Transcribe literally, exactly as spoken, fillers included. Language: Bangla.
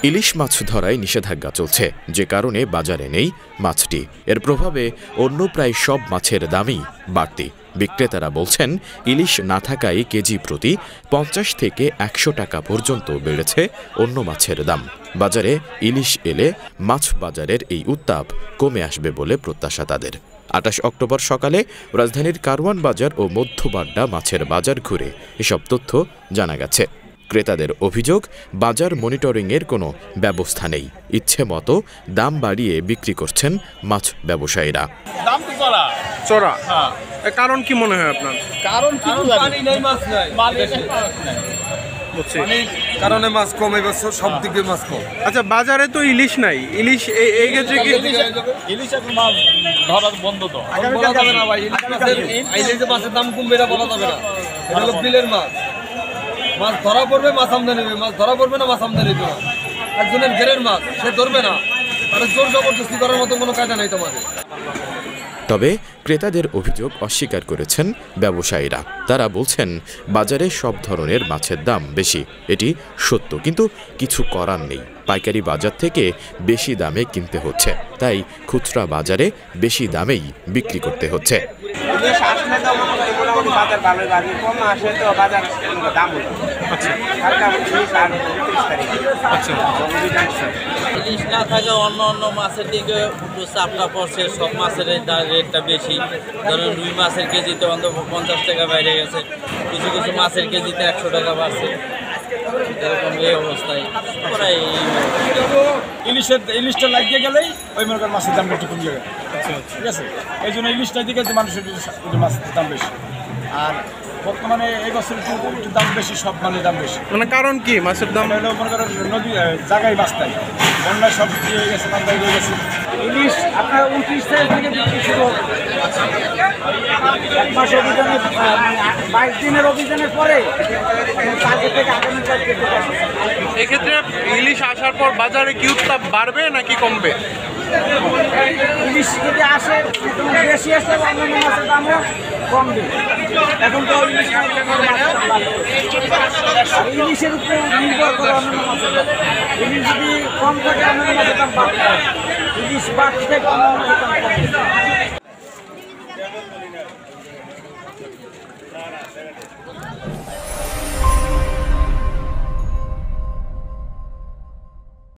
ইলিশ মাছ ধরায় নিষেধাজ্ঞা চলছে, যে কারণে বাজারে নেই মাছটি। এর প্রভাবে অন্য প্রায় সব মাছের দামই বাড়তি। বিক্রেতারা বলছেন, ইলিশ না থাকায় কেজি প্রতি পঞ্চাশ থেকে একশো টাকা পর্যন্ত বেড়েছে অন্য মাছের দাম। বাজারে ইলিশ এলে মাছ বাজারের এই উত্তাপ কমে আসবে বলে প্রত্যাশা তাদের। আটাশ অক্টোবর সকালে রাজধানীর কারওয়ান বাজার ও মধ্যবাড্ডা মাছের বাজার ঘুরে এসব তথ্য জানা গেছে। ক্রেতাদের অভিযোগ, বাজার মনিটরিংয়ের কোনো ব্যবস্থা নেই। ইচ্ছে মতো দাম বাড়িয়ে বিক্রি করছেন মাছ ব্যবসায়ীরা। দাম তো চড়া চড়া কারণ কি মনে হয় আপনার? কারণ কি পানি নেই, মাছ নাই, মাল বেশি বুঝছি, কারণে মাছ কম, এই বছর সব দিকে মাছ কম। আচ্ছা, বাজারে তো ইলিশ নাই, ইলিশ এই ক্ষেত্রে কি ইলিশ এখন মাছ ধরা বন্ধ? তো বলা যাবে না ভাই, ইলিশের মাছের দাম কমবে এটা বলা যাবে না। এটা হলো বিলের মাছ, মাছ ধরা পড়বে মাছ আমদানি হবে, মাছ ধরা পড়বে না মাছ আমদানি হবে না। একজনের ঘেরের মাছ সে ধরবে না, তাহলে জোর জবরদস্তি করার মতো কোনো কায়দা নেই তোমাদের। তবে ক্রেতাদের অভিযোগ অস্বীকার করেছেন ব্যবসায়ীরা। তারা বলছেন, বাজারে সব ধরনের মাছের দাম বেশি, এটি সত্য, কিন্তু কিছু করার নেই। পাইকারি বাজার থেকে বেশি দামে কিনতে হচ্ছে, তাই খুচরা বাজারে বেশি দামেই বিক্রি করতে হচ্ছে। ইলিশ না থাকে অন্য অন্য মাছের দিকে একটু চাপটা পড়ছে, সব মাছের রেটটা বেশি। ধরুন রুই মাছের কেজিতে অন্তত পঞ্চাশ টাকা বাইরে গেছে, কিছু কিছু মাছের কেজিতে একশো টাকা বাড়ছে। এরকম এই অবস্থায় প্রায় ইলিশের ইলিশটা লাগিয়ে গেলেই ওই মনে করেন মাছের দামটা একটু কমে যাবে। ঠিক আছে, এই জন্য ইলিশটার দিকে যে মানুষের মাছের দাম বেশি। আর বর্তমানে এই বছর একটু একটু দাম বেশি, সব মানের দাম বেশি। মানে কারণ কি মাছের দাম? হলো মনে করেন নদী জায়গায় মাছ নাই, বন্যায় সব হয়ে গেছে, বান্ধাই হয়ে গেছে। ইলিশ আপনার উনত্রিশ তারিখ থেকে বিক্রি শুরু হবে। এক মাস অভিযানের বাইশ দিনের অভিযানের পরে এক্ষেত্রে ইলিশ আসার পর বাজারে কি উত্তাপ বাড়বে নাকি কমবে? ইলিশ যদি আসে বেশি আসে অন্যান্য মাছের দামও কমবে। এখন তো ইলিশ ইলিশের উপরে নির্ভর করে অন্যান্য মাছের দাম। ইলিশ যদি কম থাকে অন্যান্য মাছের দাম বাড়বে, ইলিশ বাড়তে থাকে অন্যান্য মাছের দাম